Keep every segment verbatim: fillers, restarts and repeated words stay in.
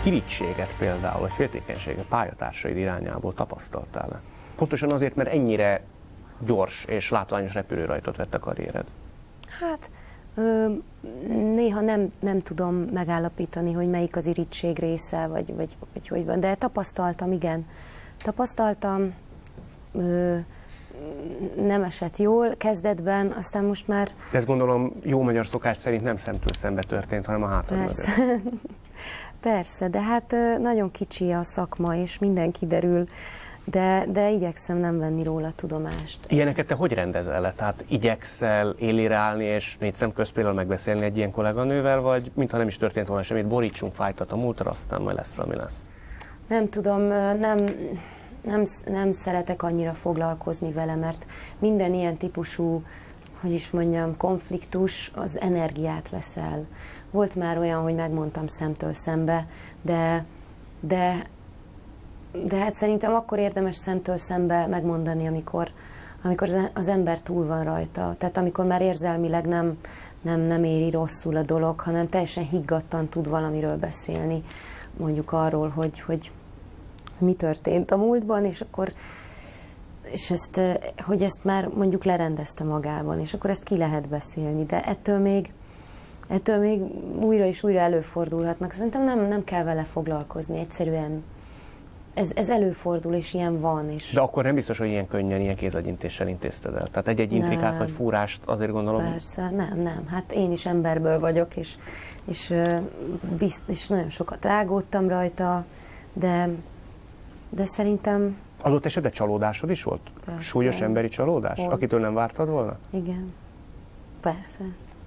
irítséget például, vagy féltékenységet pályatársaid irányából tapasztaltál-e? Pontosan azért, mert ennyire gyors és látványos repülőrajtot vett a karriered. Hát ö, néha nem, nem tudom megállapítani, hogy melyik az irigység része, vagy, vagy, vagy hogy van, de tapasztaltam, igen. Tapasztaltam, ö, nem esett jól kezdetben, aztán most már... De ezt gondolom jó magyar szokás szerint nem szemtől szembe történt, hanem a hátad Persze. Persze, de hát ö, nagyon kicsi a szakma, és minden kiderül. De, de igyekszem nem venni róla tudomást. Ilyeneket te hogy rendezel le? Tehát igyekszel élére állni, és négy szem közt például megbeszélni egy ilyen kolléganővel, vagy mintha nem is történt volna semmit, borítsunk fájtat a múltra, aztán majd lesz, ami lesz? Nem tudom, nem, nem, nem szeretek annyira foglalkozni vele, mert minden ilyen típusú, hogy is mondjam, konfliktus az energiát vesz el. Volt már olyan, hogy megmondtam szemtől szembe, de, de De hát szerintem akkor érdemes szemtől szembe megmondani, amikor, amikor az ember túl van rajta. Tehát amikor már érzelmileg nem, nem, nem éri rosszul a dolog, hanem teljesen higgadtan tud valamiről beszélni. Mondjuk arról, hogy, hogy mi történt a múltban, és akkor és ezt, hogy ezt már mondjuk lerendezte magában, és akkor ezt ki lehet beszélni. De ettől még, ettől még újra és újra előfordulhatnak. Szerintem nem, nem kell vele foglalkozni, egyszerűen Ez, ez előfordul, és ilyen van. És... De akkor nem biztos, hogy ilyen könnyen, ilyen kézlegyintéssel intézted el. Tehát egy-egy intrikát vagy fúrást azért gondolom... Persze, nem, nem. Hát én is emberből vagyok, és, és, bizt, és nagyon sokat rágódtam rajta, de, de szerintem... Adott esetben csalódásod is volt? Persze. Súlyos emberi csalódás? Volt. Akitől nem vártad volna? Igen. Persze.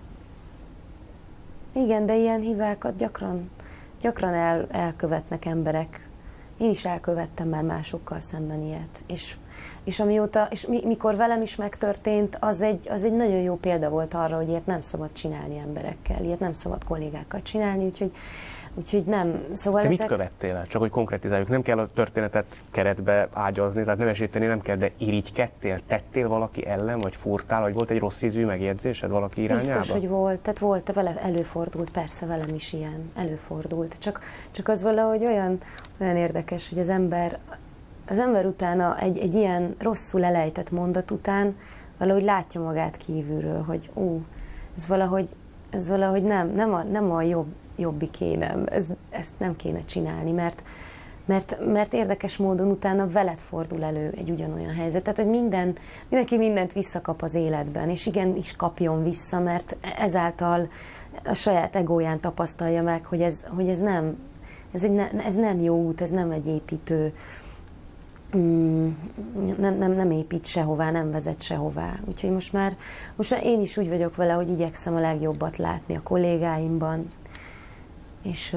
Igen, de ilyen hibákat gyakran, gyakran el, elkövetnek emberek. Én is elkövettem már másokkal szemben ilyet. És, és, amióta, és mi, mikor velem is megtörtént, az egy, az egy nagyon jó példa volt arra, hogy ilyet nem szabad csinálni emberekkel, ilyet nem szabad kollégákkal csinálni, úgyhogy, úgyhogy nem. Szóval Te ezek... mit követtél el? Csak hogy konkretizáljuk. Nem kell a történetet keretbe ágyazni, tehát nevesíteni nem kell, de irigykedtél? Tettél valaki ellen, vagy furtál, vagy volt egy rossz ízű megjegyzésed valaki irányába? Biztos, hogy volt. Tehát volt, vele előfordult, persze velem is ilyen, előfordult. Csak, csak az valahogy olyan, olyan érdekes, hogy az ember, az ember utána egy, egy ilyen rosszul elejtett mondat után valahogy látja magát kívülről, hogy ú, ez valahogy, ez valahogy nem, nem a, nem a jobb, jobbik énem, ez, ezt nem kéne csinálni, mert, mert, mert érdekes módon utána veled fordul elő egy ugyanolyan helyzet. Tehát, hogy minden, mindenki mindent visszakap az életben, és igenis kapjon vissza, mert ezáltal a saját egóján tapasztalja meg, hogy ez, hogy ez, nem, ez, egy ne, ez nem jó út, ez nem egy építő, mm, nem, nem, nem épít sehová, nem vezet sehová. Úgyhogy most már, most már én is úgy vagyok vele, hogy igyekszem a legjobbat látni a kollégáimban, és,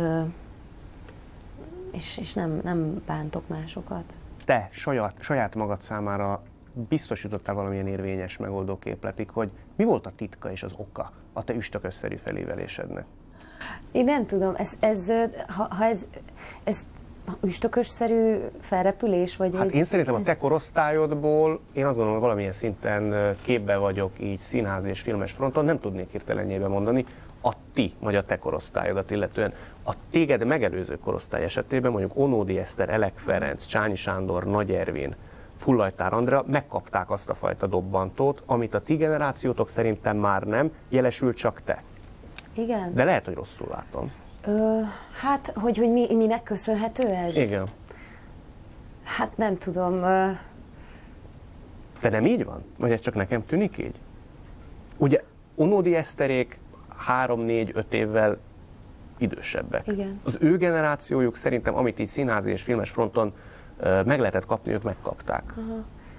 és, és nem, nem bántok másokat. Te saját, saját magad számára biztosítottál valamilyen érvényes megoldóképletig, hogy mi volt a titka és az oka a te üstökösszerű felévelésednek? Én nem tudom, ez, ez, ha, ha ez, ez üstökösszerű felrepülés, vagy... Hát vagy én szerintem a te korosztályodból, én azt gondolom, hogy valamilyen szinten képbe vagyok így színház és filmes fronton, nem tudnék hirtelenjébe mondani, a ti, vagy a te korosztályodat illetően. A téged megelőző korosztály esetében mondjuk Ónódi Eszter, Elek Ferenc, Csányi Sándor, Nagy Ervin, Fullajtár Andrea megkapták azt a fajta dobbantót, amit a ti generációtok szerintem már nem, jelesül csak te. Igen. De lehet, hogy rosszul látom. Ö, hát, hogy, hogy mi, minek köszönhető ez? Igen. Hát nem tudom. Ö... De nem így van? Vagy ez csak nekem tűnik így? Ugye Ónódi Eszterék három, négy, öt évvel idősebbek. Igen. Az ő generációjuk szerintem, amit így színházi és filmes fronton uh, meg lehetett kapni, ők megkapták. Aha.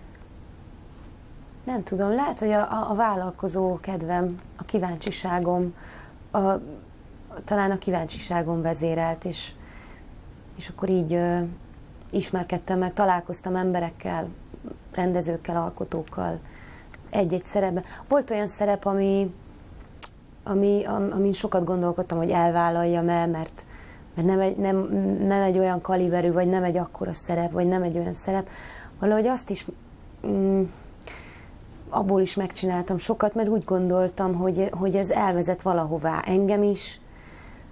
Nem tudom, lehet, hogy a, a, a vállalkozó kedvem, a kíváncsiságom, a, talán a kíváncsiságom vezérelt, és, és akkor így ö, ismerkedtem meg, találkoztam emberekkel, rendezőkkel, alkotókkal, egy-egy szerepben. Volt olyan szerep, ami, ami, amin sokat gondolkodtam, hogy elvállaljam-e, mert, mert nem, egy, nem, nem egy olyan kaliberű, vagy nem egy akkora szerep, vagy nem egy olyan szerep. Valahogy azt is... Mm, abból is megcsináltam sokat, mert úgy gondoltam, hogy, hogy ez elvezet valahová engem is,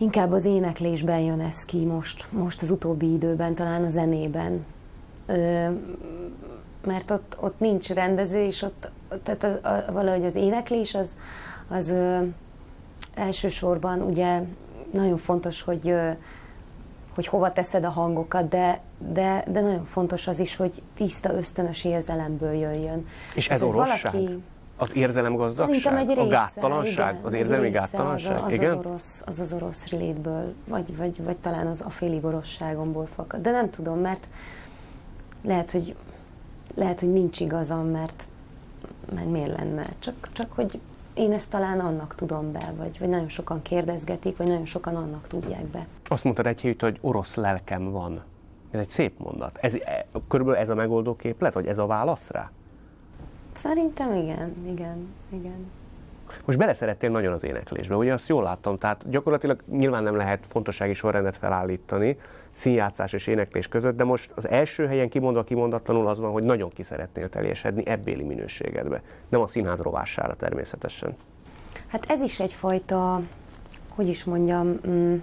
Inkább az éneklésben jön ez ki most, most az utóbbi időben, talán a zenében. Ö, mert ott, ott nincs rendező, és ott tehát a, a, valahogy az éneklés az, az ö, elsősorban ugye nagyon fontos, hogy, ö, hogy hova teszed a hangokat, de, de, de nagyon fontos az is, hogy tiszta, ösztönös érzelemből jöjjön. És ez orvosság? Valaki... Az érzelemgazdagság? Egy része, a gáttalanság? Igen, az érzelmi része, gáttalanság? Az, az, igen? az, orosz, az az orosz létből, vagy, vagy, vagy talán az a félig oroszságomból fakad. De nem tudom, mert lehet, hogy, lehet, hogy nincs igazam, mert, mert miért lenne? Csak, csak, hogy én ezt talán annak tudom be, vagy, vagy nagyon sokan kérdezgetik, vagy nagyon sokan annak tudják be. Azt mondtad egy helyütt, hogy orosz lelkem van. Ez egy szép mondat. Ez, körülbelül ez a megoldó képlet, vagy ez a válasz rá? Szerintem igen, igen, igen. Most beleszerettél nagyon az éneklésbe, ugye azt jól láttam, tehát gyakorlatilag nyilván nem lehet fontossági sorrendet felállítani színjátszás és éneklés között, de most az első helyen kimondva kimondatlanul az van, hogy nagyon ki szeretnél teljesedni ebbéli minőségedbe. Nem a színház rovására természetesen. Hát ez is egyfajta, hogy is mondjam, mm,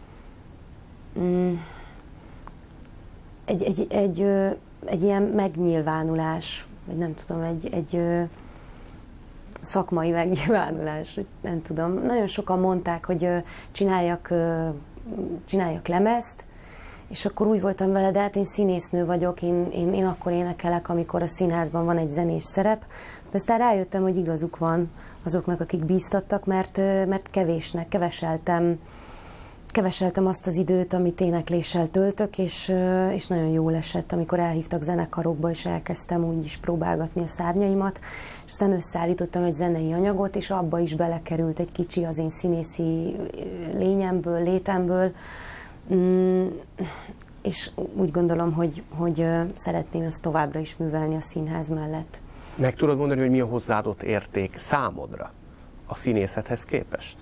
mm, egy, egy, egy, egy, egy ilyen megnyilvánulás, vagy nem tudom, egy, egy ö, szakmai megnyilvánulás, nem tudom. Nagyon sokan mondták, hogy ö, csináljak, ö, csináljak lemezt, és akkor úgy voltam vele, de hát én színésznő vagyok, én, én, én akkor énekelek, amikor a színházban van egy zenés szerep, de aztán rájöttem, hogy igazuk van azoknak, akik bíztattak, mert, ö, mert kevésnek, keveseltem, keveseltem azt az időt, amit énekléssel töltök, és, és nagyon jól esett, amikor elhívtak zenekarokba, és elkezdtem úgy is próbálgatni a szárnyaimat, és aztán összeállítottam egy zenei anyagot, és abba is belekerült egy kicsi az én színészi lényemből, létemből, és úgy gondolom, hogy, hogy szeretném ezt továbbra is művelni a színház mellett. Meg tudod mondani, hogy mi a hozzáadott érték számodra a színészethez képest?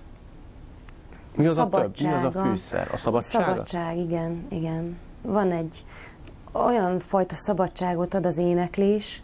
Mi az a több? Mi az a fűszer? A szabadsága? Szabadság, igen, igen. Van egy olyan fajta szabadságot ad az éneklés,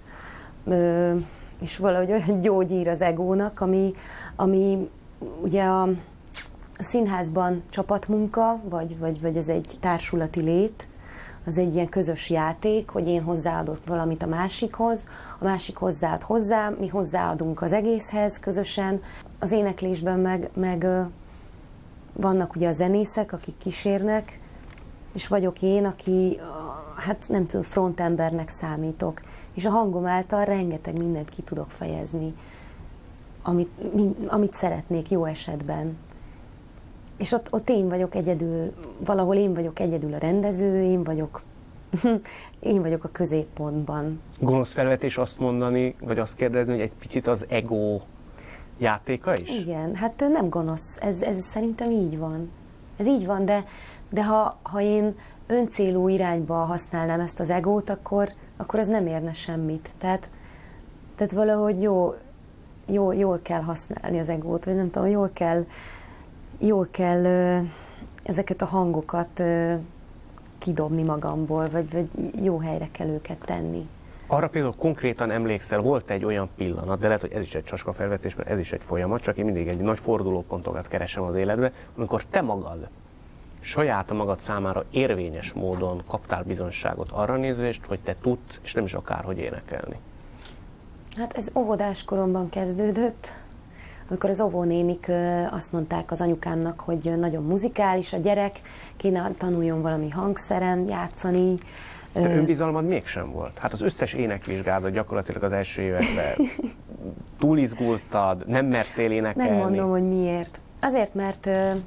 és valahogy olyan gyógyír az egónak, ami, ami ugye a, a színházban csapatmunka, vagy, vagy, vagy ez egy társulati lét, az egy ilyen közös játék, hogy én hozzáadok valamit a másikhoz, a másik hozzáad hozzá, mi hozzáadunk az egészhez közösen. Az éneklésben meg, meg vannak ugye a zenészek, akik kísérnek, és vagyok én, aki, hát nem tudom, frontembernek számítok. És a hangom által rengeteg mindent ki tudok fejezni, amit, mind, amit szeretnék jó esetben. És ott, ott én vagyok egyedül, valahol én vagyok egyedül a rendező, én vagyok, én vagyok a középpontban. Gonosz felvetés azt mondani, vagy azt kérdezni, hogy egy picit az ego játéka is? Igen, hát nem gonosz, ez, ez szerintem így van. Ez így van, de, de ha, ha én öncélú irányba használnám ezt az egót, akkor, akkor az nem érne semmit. Tehát, tehát valahogy jó, jó, jól kell használni az egót, vagy nem tudom, jól kell, jól kell ö, ezeket a hangokat ö, kidobni magamból, vagy, vagy jó helyre kell őket tenni. Arra például konkrétan emlékszel, volt egy olyan pillanat, de lehet, hogy ez is egy csaska felvetés, mert ez is egy folyamat, csak én mindig egy nagy fordulópontokat keresem az életbe, amikor te magad saját magad számára érvényes módon kaptál bizonyságot arra nézvést, hogy te tudsz, és nem is akárhogy énekelni. Hát ez óvodás koromban kezdődött, amikor az óvónénik azt mondták az anyukámnak, hogy nagyon muzikális a gyerek, kéne tanuljon valami hangszeren játszani. De önbizalmad mégsem volt. Hát az összes énekvizsgádat gyakorlatilag az első években túlizgultad, nem mertél énekelni. Megmondom, hogy miért. Azért, mert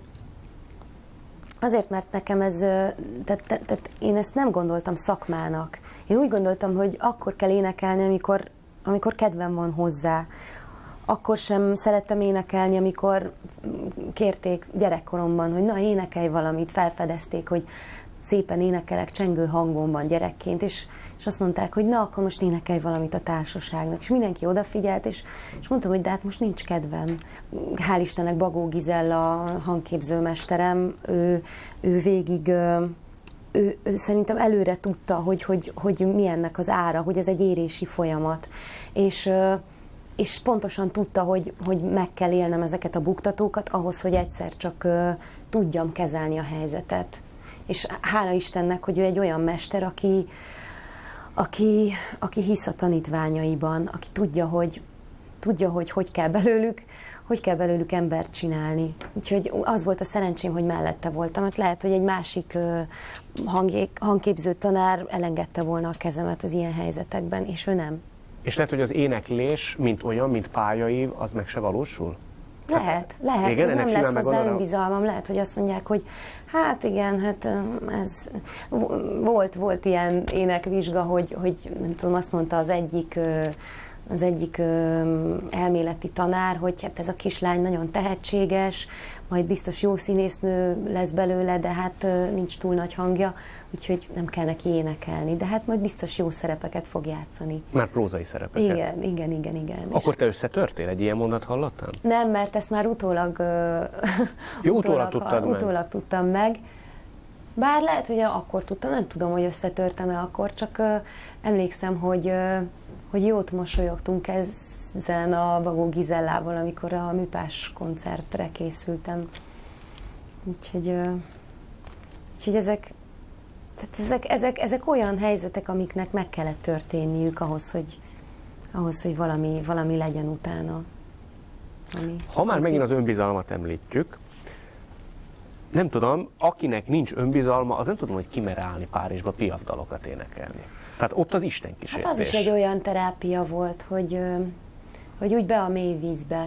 azért, mert nekem ez, tehát, tehát én ezt nem gondoltam szakmának. Én úgy gondoltam, hogy akkor kell énekelni, amikor, amikor kedvem van hozzá. Akkor sem szerettem énekelni, amikor kérték gyerekkoromban, hogy na, énekelj valamit, felfedezték, hogy szépen énekelek csengő hangomban gyerekként, és, és azt mondták, hogy na, akkor most énekelj valamit a társaságnak. És mindenki odafigyelt, és, és mondtam, hogy de hát most nincs kedvem. Hál' Istennek Bagó Gizella, a hangképzőmesterem, ő, ő végig, ő, ő szerintem előre tudta, hogy, hogy, hogy mi ennek az ára, hogy ez egy érési folyamat. És, és pontosan tudta, hogy, hogy meg kell élnem ezeket a buktatókat ahhoz, hogy egyszer csak tudjam kezelni a helyzetet. És hála Istennek, hogy ő egy olyan mester, aki, aki, aki hisz a tanítványaiban, aki tudja, hogy tudja, hogy hogy kell belőlük, hogy kell belőlük embert csinálni. Úgyhogy az volt a szerencsém, hogy mellette voltam. Hát lehet, hogy egy másik hangé, hangképző tanár elengedte volna a kezemet az ilyen helyzetekben, és ő nem. És lehet, hogy az éneklés, mint olyan, mint pályaív, az meg se valósul? Lehet, lehet, igen, hogy nem lesz hozzá arra... önbizalmam, lehet, hogy azt mondják, hogy hát igen, hát ez volt, volt ilyen énekvizsga, hogy, hogy nem tudom, azt mondta az egyik az egyik elméleti tanár, hogy hát ez a kislány nagyon tehetséges, majd biztos jó színésznő lesz belőle, de hát nincs túl nagy hangja, úgyhogy nem kell neki énekelni, de hát majd biztos jó szerepeket fog játszani. Már prózai szerepeket? Igen, igen, igen, igen. Akkor te összetörtél? Egy ilyen mondat hallottál? Nem, mert ezt már utólag, jó, utólag, utólag, tudtad utólag meg. tudtam meg. Bár lehet, hogy akkor tudtam, nem tudom, hogy összetörtem-e akkor, csak emlékszem, hogy hogy jót mosolyogtunk ezen a Bagó Gizellával, amikor a Műpás koncertre készültem. Úgyhogy, úgyhogy ezek, tehát ezek, ezek, ezek olyan helyzetek, amiknek meg kellett történniük ahhoz, hogy, ahhoz, hogy valami, valami legyen utána. Ami, ha már megint az önbizalmat említjük, nem tudom, akinek nincs önbizalma, az nem tudom, hogy kimer állni Párizsba piafdalokat énekelni. Tehát ott az Isten kísértés. Hát az is egy olyan terápia volt, hogy, hogy úgy be a mély vízbe.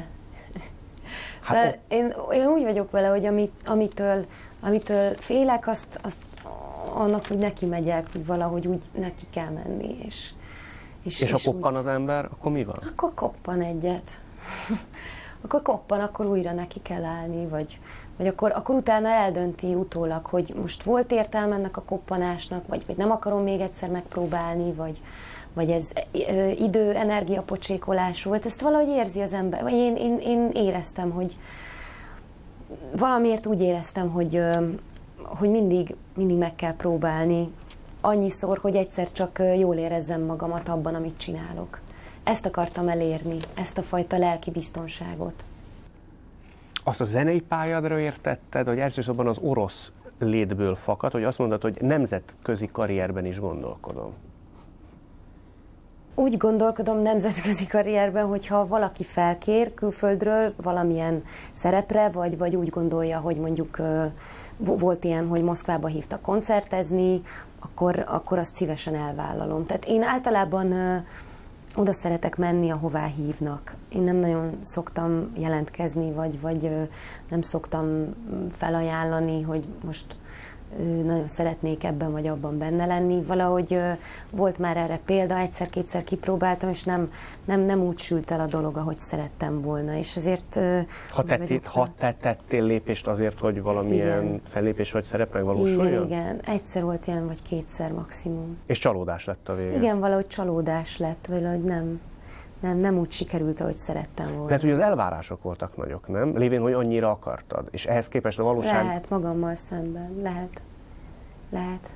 Hát szóval én, én úgy vagyok vele, hogy amit, amitől, amitől félek, azt, azt annak úgy neki megyek, hogy valahogy úgy neki kell menni. És, és, és, és ha koppan úgy, az ember, akkor mi van? Akkor koppan egyet. Akkor koppan, akkor újra neki kell állni, vagy, vagy akkor, akkor utána eldönti utólag, hogy most volt értelme ennek a koppanásnak, vagy, vagy nem akarom még egyszer megpróbálni, vagy, vagy ez idő, energiapocsékolás volt. Ezt valahogy érzi az ember. Vagy én, én, én éreztem, hogy valamiért úgy éreztem, hogy, hogy mindig, mindig meg kell próbálni. Annyiszor, hogy egyszer csak jól érezzem magamat abban, amit csinálok. Ezt akartam elérni, ezt a fajta lelki biztonságot. Azt a zenei pályádra értetted, hogy elsősorban az orosz létből fakad, hogy azt mondod, hogy nemzetközi karrierben is gondolkodom. Úgy gondolkodom nemzetközi karrierben, hogyha valaki felkér külföldről valamilyen szerepre, vagy, vagy úgy gondolja, hogy mondjuk volt ilyen, hogy Moszkvába hívtak koncertezni, akkor, akkor azt szívesen elvállalom. Tehát én általában oda szeretek menni, ahová hívnak. Én nem nagyon szoktam jelentkezni, vagy, vagy nem szoktam felajánlani, hogy most nagyon szeretnék ebben vagy abban benne lenni. Valahogy volt már erre példa, egyszer-kétszer kipróbáltam, és nem, nem, nem úgy sült el a dolog, ahogy szerettem volna. És azért... Ha, tettél, ha te tettél lépést azért, hogy valamilyen igen. fellépés vagy szerep megvalósuljon? Igen, igen. Egyszer volt ilyen, vagy kétszer maximum. És csalódás lett a vége? Igen, valahogy csalódás lett, valahogy nem... Nem, nem úgy sikerült, ahogy szerettem volna. Lehet, hogy az elvárások voltak nagyok, nem? Lévén, hogy annyira akartad. És ehhez képest a valóság... Lehet, magammal szemben. Lehet. Lehet.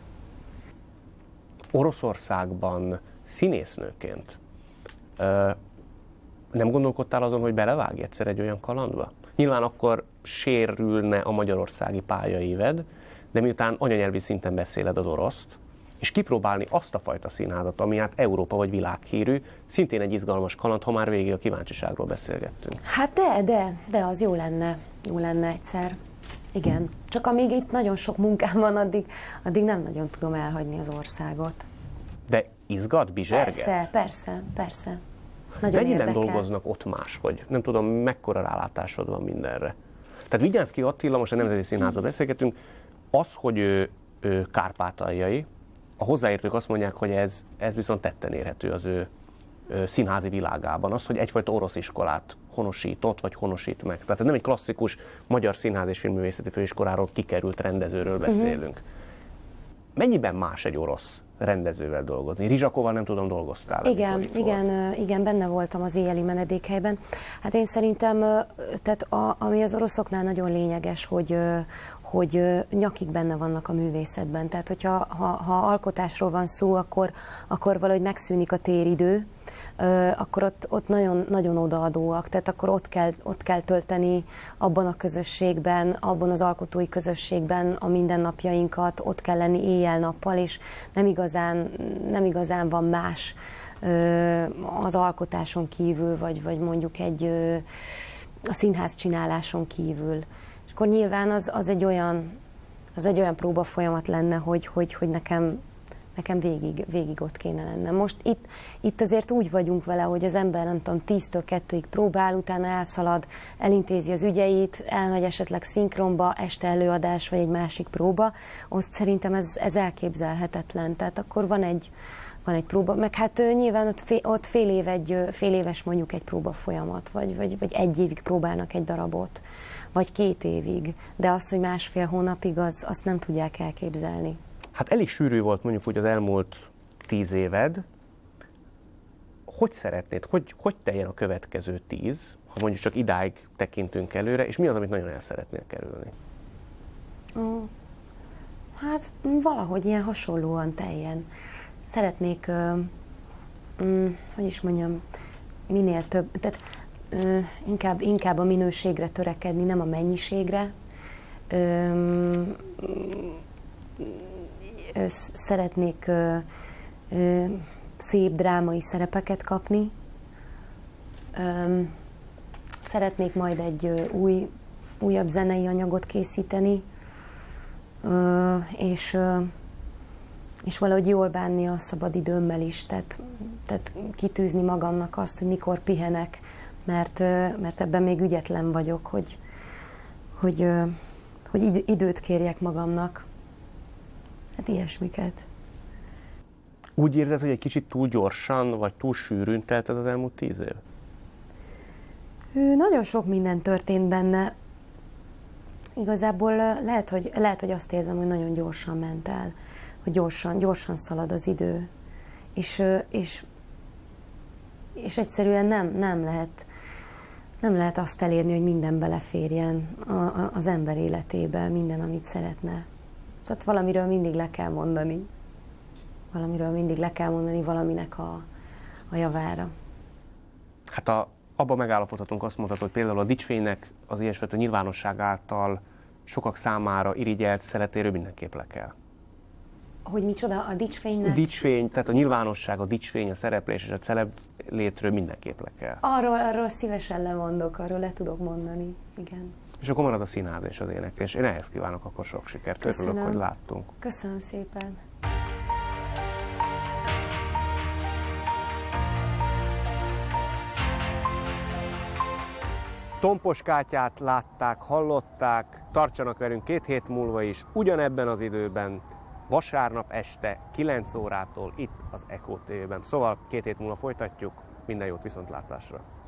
Oroszországban színésznőként ö, nem gondolkodtál azon, hogy belevágj egyszer egy olyan kalandba? Nyilván akkor sérülne a magyarországi pályaíved, de miután anyanyelvi szinten beszéled az oroszt, és kipróbálni azt a fajta színházat, ami hát Európa vagy világhírű, szintén egy izgalmas kaland, ha már végig a kíváncsiságról beszélgettünk. Hát de, de, de az jó lenne, jó lenne egyszer. Igen. Csak amíg itt nagyon sok munkám van, addig, addig nem nagyon tudom elhagyni az országot. De izgat, bizserget? Persze, persze, persze. Nagyon Mennyiben érdekel. dolgoznak ott máshogy? Nem tudom, mekkora rálátásod van mindenre. Tehát Vigyánszky Attila, most a Nemzeti Színházról beszélgetünk, az, hogy ő, ő kárpátaljai, a hozzáértők azt mondják, hogy ez, ez viszont tetten érhető az ő, ő színházi világában. Az, hogy egyfajta orosz iskolát honosított, vagy honosít meg. Tehát nem egy klasszikus magyar színház és filmművészeti főiskoláról kikerült rendezőről beszélünk. Uh-huh. Mennyiben más egy orosz rendezővel dolgozni? Rizsakovval nem tudom, dolgoztál? Igen, igen, igen, benne voltam az éjjeli menedékhelyben. Hát én szerintem, tehát a, ami az oroszoknál nagyon lényeges, hogy, hogy nyakig benne vannak a művészetben. Tehát, hogyha ha, ha alkotásról van szó, akkor, akkor valahogy megszűnik a téridő. akkor ott, ott nagyon, nagyon odaadóak, tehát akkor ott kell, ott kell tölteni abban a közösségben, abban az alkotói közösségben a mindennapjainkat, ott kell lenni éjjel-nappal, és nem igazán, nem igazán van más az alkotáson kívül, vagy, vagy mondjuk egy a színház csináláson kívül. És akkor nyilván az, az, egy, olyan, az egy olyan próba folyamat lenne, hogy, hogy, hogy nekem, nekem végig, végig ott kéne lennem. Most itt, itt azért úgy vagyunk vele, hogy az ember nem tudom, tíztől kettőig próbál, utána elszalad, elintézi az ügyeit, elmegy esetleg szinkronba, este előadás, vagy egy másik próba. Azt szerintem ez, ez elképzelhetetlen. Tehát akkor van egy Van egy próba, meg hát nyilván ott fél, ott fél, év egy, fél éves mondjuk egy próba folyamat, vagy, vagy, vagy egy évig próbálnak egy darabot, vagy két évig, de az, hogy másfél hónapig, az, azt nem tudják elképzelni. Hát elég sűrű volt mondjuk úgy az elmúlt tíz éved. Hogy szeretnéd, hogy, hogy teljen a következő tíz, ha mondjuk csak idáig tekintünk előre, és mi az, amit nagyon el szeretnél kerülni? Oh, hát valahogy ilyen hasonlóan teljen. Szeretnék, uh, um, hogy is mondjam, minél több, tehát uh, inkább, inkább a minőségre törekedni, nem a mennyiségre. Um, szeretnék uh, uh, szép drámai szerepeket kapni. Um, szeretnék majd egy uh, új, újabb zenei anyagot készíteni, uh, és uh, és valahogy jól bánni a szabadidőmmel is, tehát, tehát kitűzni magamnak azt, hogy mikor pihenek, mert, mert ebben még ügyetlen vagyok, hogy, hogy, hogy időt kérjek magamnak. Hát ilyesmiket. Úgy érzed, hogy egy kicsit túl gyorsan, vagy túl sűrűn telted az elmúlt tíz év? Nagyon sok minden történt benne. Igazából lehet, hogy, lehet, hogy azt érzem, hogy nagyon gyorsan ment el. Hogy gyorsan, gyorsan szalad az idő, és, és, és egyszerűen nem, nem, lehet, nem lehet azt elérni, hogy minden beleférjen a, a, az ember életébe, minden, amit szeretne. Tehát valamiről mindig le kell mondani. Valamiről mindig le kell mondani valaminek a, a javára. Hát a, abban megállapodhatunk, azt mondhatod, hogy például a dicsfénynek az ilyesfajta nyilvánosság által sokak számára irigyelt szeretéről mindenképp le kell. Hogy micsoda a dicsfénynek? Dicsfény, tehát a nyilvánosság, a dicsfény, a szereplés és a celeb létről mindenképp le kell. Arról, arról szívesen lemondok, arról le tudok mondani, igen. És akkor marad a színház és az éneklés. Én ehhez kívánok akkor sok sikert. Örülök, hogy láttunk. Köszönöm szépen. Tompos Kátyát látták, hallották, tartsanak velünk két hét múlva is, ugyanebben az időben, vasárnap este kilenc órától itt az Echo té vében. Szóval két hét múlva folytatjuk, minden jót, viszontlátásra!